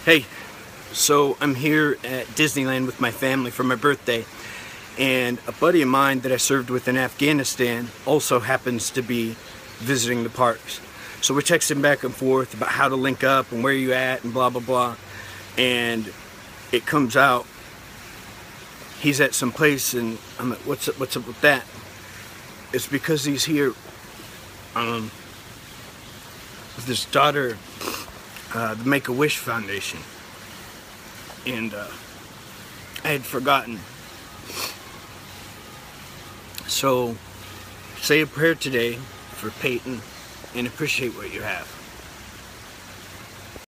Hey, so I'm here at Disneyland with my family for my birthday, and a buddy of mine that I served with in Afghanistan also happens to be visiting the parks. So we're texting back and forth about how to link up and where you at and blah blah blah, and it comes out he's at some place, and I'm like, what's up with that? It's because he's here with his daughter, the Make-A-Wish Foundation, and I had forgotten. So say a prayer today for Peyton and appreciate what you have.